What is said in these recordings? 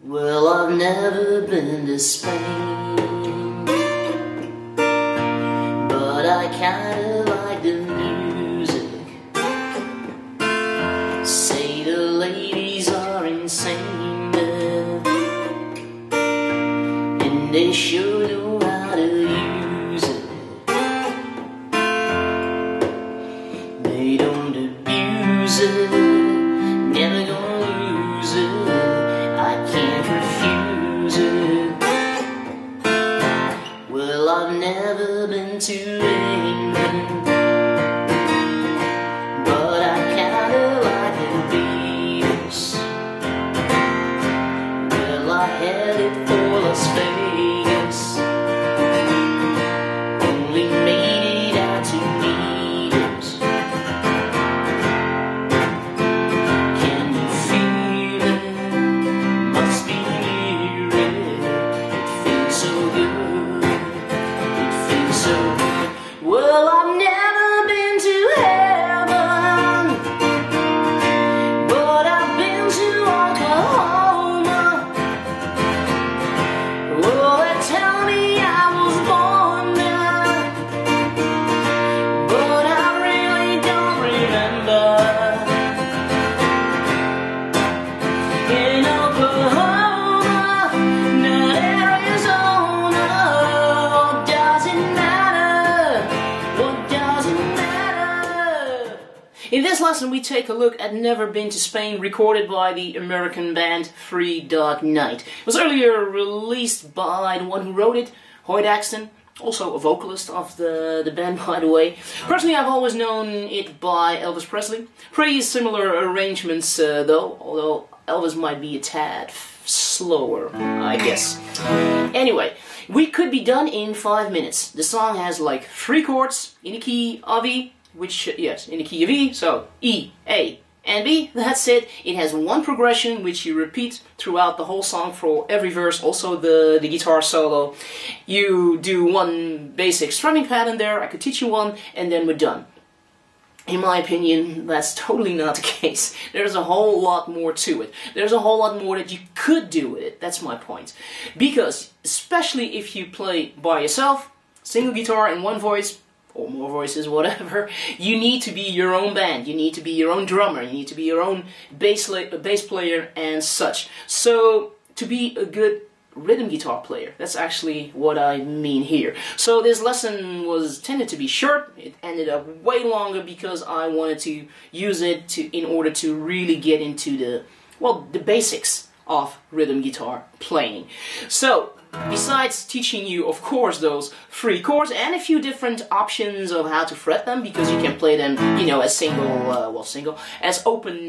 Well, I've never been to Spain, but I kinda like the music. Say the ladies are insane there, and they sure know how to use it. They don't abuse it, never gonna lose it. I can't refuse it. Well, I've never been to England, but I kinda like the Beatles. Well, I headed for Las Vegas, only made it out to Needles. Can you feel it? Must be near it. It feels so good. It feels so good. Well, I've never been to heaven, but I've been to Oklahoma. Well, they tell me I was born there, but I really don't remember. In Oklahoma, not Arizona. What does it matter? What does it matter? In this lesson, we take a look at Never Been to Spain, recorded by the American band Three Dog Night. It was earlier released by the one who wrote it, Hoyt Axton, also a vocalist of the band, by the way. Personally, I've always known it by Elvis Presley. Pretty similar arrangements, though, although Elvis might be a tad slower, I guess. Anyway, we could be done in 5 minutes. The song has like 3 chords in the key of E, which, yes, in the key of E, so E, A, and B, that's it. It has one progression which you repeat throughout the whole song for every verse, also the guitar solo. You do one basic strumming pattern there, I could teach you one, and then we're done. In my opinion, that's totally not the case. There's a whole lot more to it. There's a whole lot more that you could do with it, that's my point. Because, especially if you play by yourself, single guitar and one voice, or more voices, whatever, you need to be your own band, you need to be your own drummer, you need to be your own bass player and such. So, to be a good rhythm guitar player, that's actually what I mean here. So this lesson was tended to be short. It ended up way longer because I wanted to use it in order to really get into the basics of rhythm guitar playing. So, besides teaching you, of course, those 3 chords and a few different options of how to fret them, because you can play them, you know, as as open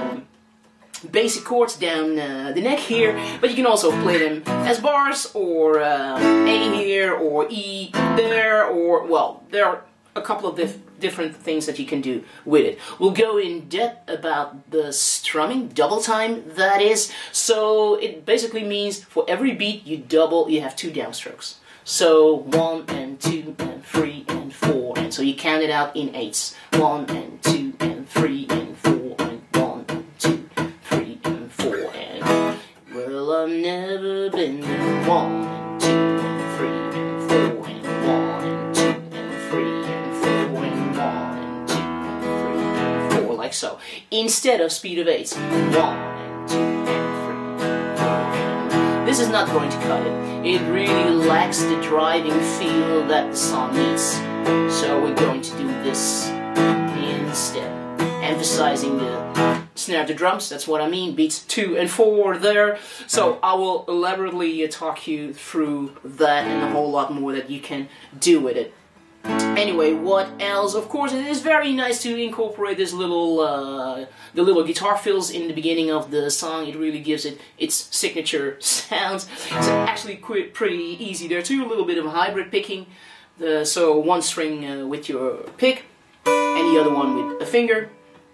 basic chords down the neck here, but you can also play them as bars, or A here, or E there, or, well, there are a couple of different things that you can do with it. We'll go in depth about the strumming, double time, that is. So it basically means for every beat you have 2 downstrokes. So 1 and 2 and 3 and 4, and so you count it out in 8s. 1 and 2 and 3 and 4 and 1 and 2, 3 and 4 and well, I've never been to 1 and 2 and 3 and 4 and 1 and 2 and 3 and 4 and 1 and 2 and 3 and 4, like so. Instead of speed of 8s, 1 and 2 and 3 and 4 and this is not going to cut it. It really lacks the driving feel that the song needs. So we're going to do this instead. Emphasizing the snare to drums, that's what I mean, beats 2 and 4 there. So I will elaborately talk you through that and a whole lot more that you can do with it. Anyway, what else? Of course, it is very nice to incorporate this little, the little guitar fills in the beginning of the song. It really gives it its signature sounds. It's actually pretty easy there too, a little bit of hybrid picking. So one string with your pick, and the other one with a finger.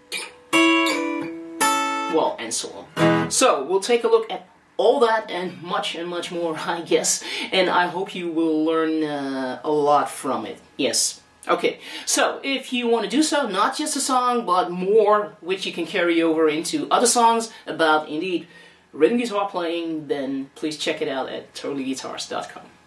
Well, and so on. So, we'll take a look at all that and much more, I guess. And I hope you will learn a lot from it. Yes. Okay, so if you want to do so, not just a song, but more, which you can carry over into other songs about, indeed, rhythm guitar playing, then please check it out at totallyguitars.com.